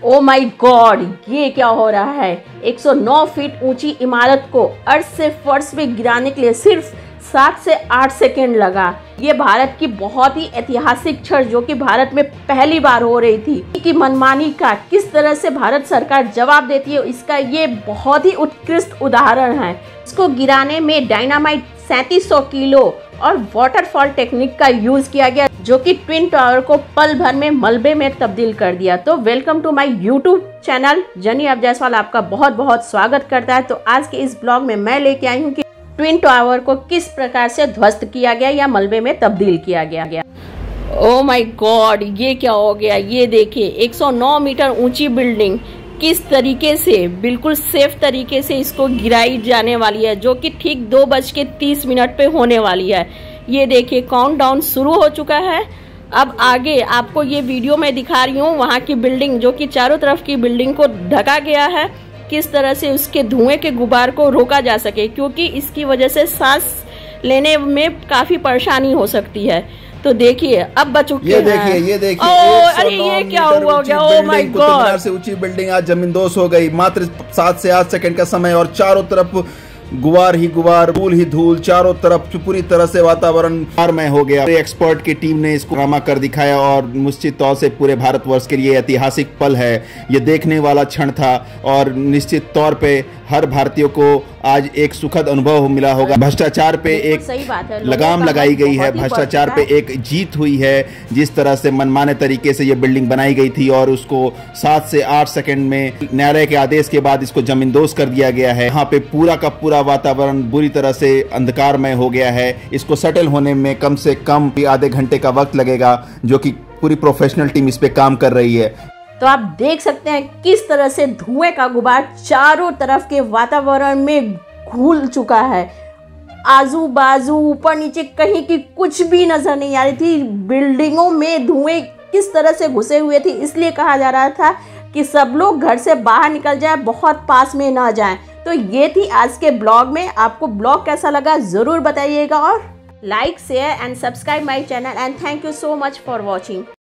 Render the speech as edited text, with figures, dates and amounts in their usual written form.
Oh my God, ये क्या हो रहा है। 109 फीट ऊंची इमारत को अर्थ से फर्श में गिराने के लिए सिर्फ 7 से 8 सेकेंड लगा। ये भारत की बहुत ही ऐतिहासिक क्षण जो कि भारत में पहली बार हो रही थी कि मनमानी का किस तरह से भारत सरकार जवाब देती है, इसका ये बहुत ही उत्कृष्ट उदाहरण है। इसको गिराने में डायनामाइट 3700 किलो और वाटरफॉल टेक्निक का यूज किया गया जो कि ट्विन टावर को पल भर में मलबे में तब्दील कर दिया। तो welcome to my YouTube channel, जनी अब जायसवाल आपका बहुत बहुत स्वागत करता है। तो आज के इस ब्लॉग में मैं लेके आई हूँ कि ट्विन टावर को किस प्रकार से ध्वस्त किया गया या मलबे में तब्दील किया गया। ओ माय गॉड, ये क्या हो गया। ये देखिए 109 मीटर ऊंची बिल्डिंग किस तरीके से बिल्कुल सेफ तरीके से इसको गिराई जाने वाली है जो कि ठीक 2:30 पे होने वाली है। ये देखिए काउंटडाउन शुरू हो चुका है। अब आगे आपको ये वीडियो में दिखा रही हूँ वहाँ की बिल्डिंग जो कि चारों तरफ की बिल्डिंग को ढका गया है, किस तरह से उसके धुएं के गुबार को रोका जा सके क्योंकि इसकी वजह से सांस लेने में काफी परेशानी हो सकती है। तो देखिए अब बच चुके हैं। ये देखिए अरे ये क्या हुआ गया। ओ माय गॉड, से ऊंची बिल्डिंग आज जमींदोज हो गई। मात्र 7 से 8 सेकंड का समय और चारों तरफ गुबार ही गुबार, धूल ही धूल, चारों तरफ पूरी तरह से वातावरण भारमय हो गया। एक्सपर्ट की टीम ने इसको ड्रामा कर दिखाया और निश्चित तौर से पूरे भारतवर्ष के लिए ऐतिहासिक पल है। ये देखने वाला क्षण था और निश्चित तौर पे हर भारतीय को आज एक सुखद अनुभव मिला होगा। भ्रष्टाचार पे एक लगाम लगाई गई है, भ्रष्टाचार पे एक जीत हुई है। जिस तरह से मनमाने तरीके से ये बिल्डिंग बनाई गई थी और उसको 7 से 8 सेकंड में न्यायालय के आदेश के बाद इसको जमींदोज कर दिया गया है। यहाँ पे पूरा का पूरा वातावरण बुरी तरह से अंधकारमय हो गया है। इसको सेटल होने में कम से कम आधे घंटे का वक्त लगेगा जो कि पूरी प्रोफेशनल टीम इस पे काम कर रही है। तो आप देख सकते हैं किस तरह से धुएं का गुबार चारों तरफ के वातावरण में घुल चुका है। आजू बाजू ऊपर नीचे कहीं की कुछ भी नजर नहीं आ रही थी। बिल्डिंगों में धुएं किस तरह से घुसे हुए थे, इसलिए कहा जा रहा था कि सब लोग घर से बाहर निकल जाएं, बहुत पास में ना जाएं। तो ये थी आज के ब्लॉग में। आपको ब्लॉग कैसा लगा जरूर बताइएगा और like share and subscribe my channel and thank you so much for watching.